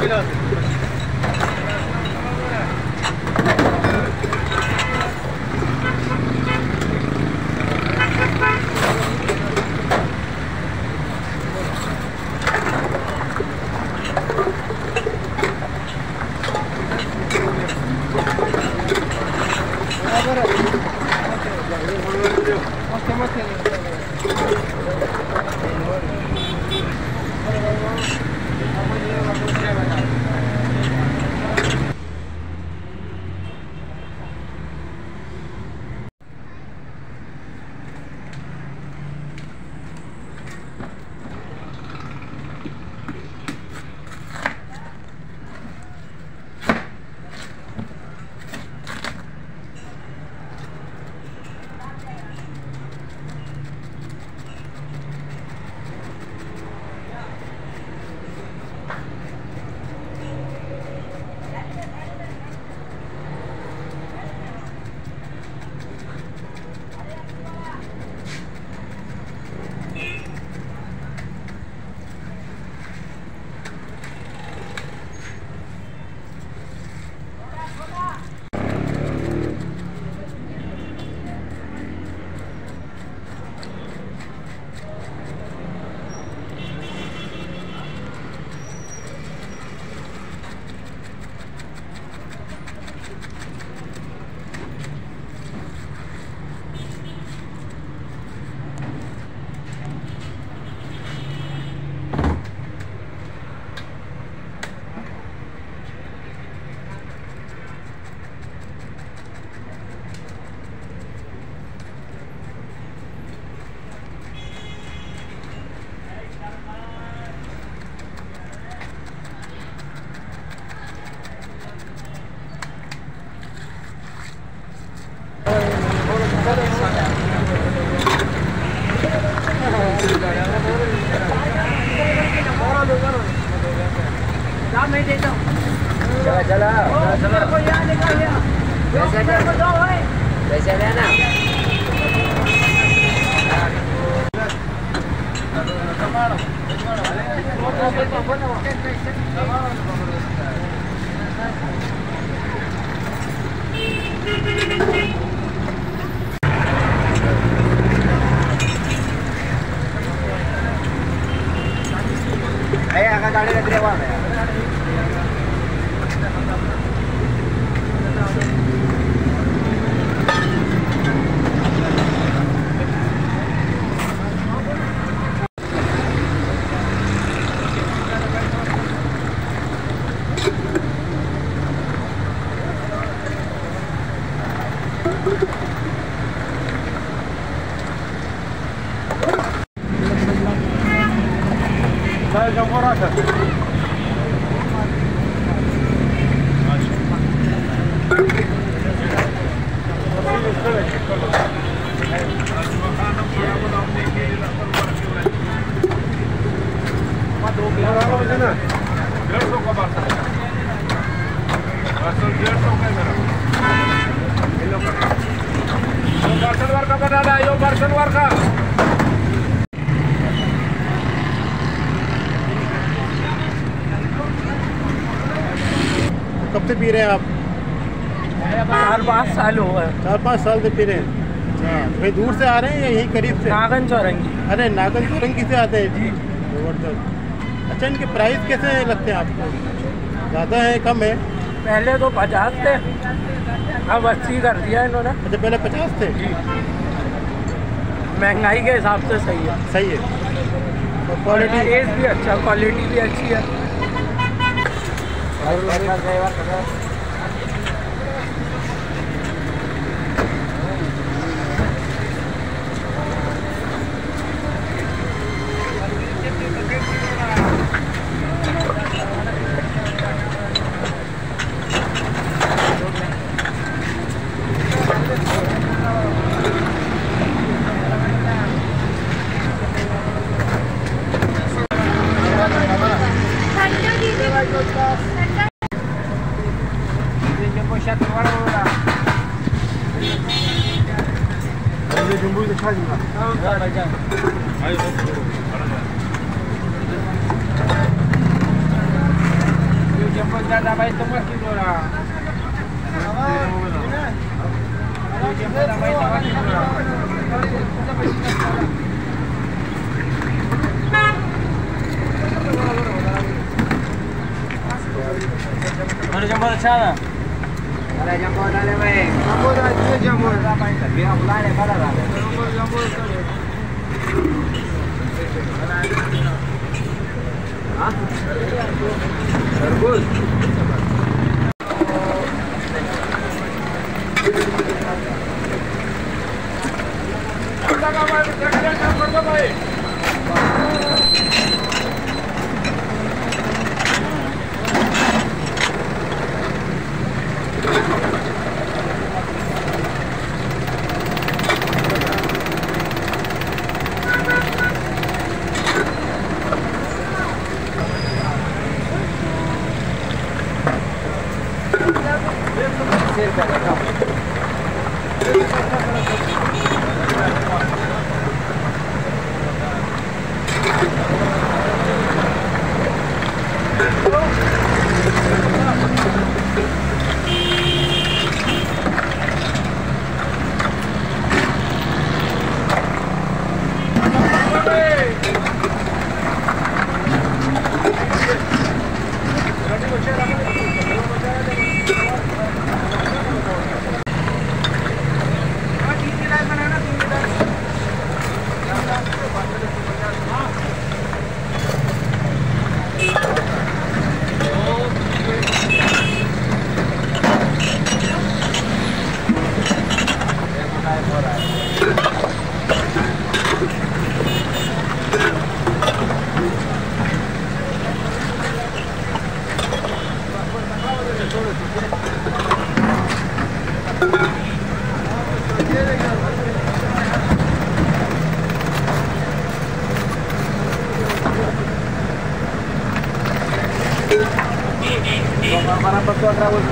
कब से पी रहे हैं आप? 4-5 साल हो गए। 4-5 साल से पी रहे हैं। अच्छा, भाई दूर से आ रहे हैं या यहीं करीब से? नागन चौरंगी। अरे नागन चौरंगी से आते हैं जी। जबरदस्त। अच्छा, इनके प्राइस कैसे लगते हैं आपको? ज़्यादा है कम है? पहले तो 50 थे, अब 80 कर दिया इन्होंने। अच्छा, पहले 50 थे जी। महंगाई के हिसाब से सही है। सही है। और क्वालिटी टेस्ट भी अच्छा, क्वालिटी भी अच्छी है। Jambol sana. Ada jambol ada baik. Jambol ada jambol. Biar mulai ada pada lah. Jambol. Hah? Terus. Kita kawan kita jambol baik. Para pasar otra vuelta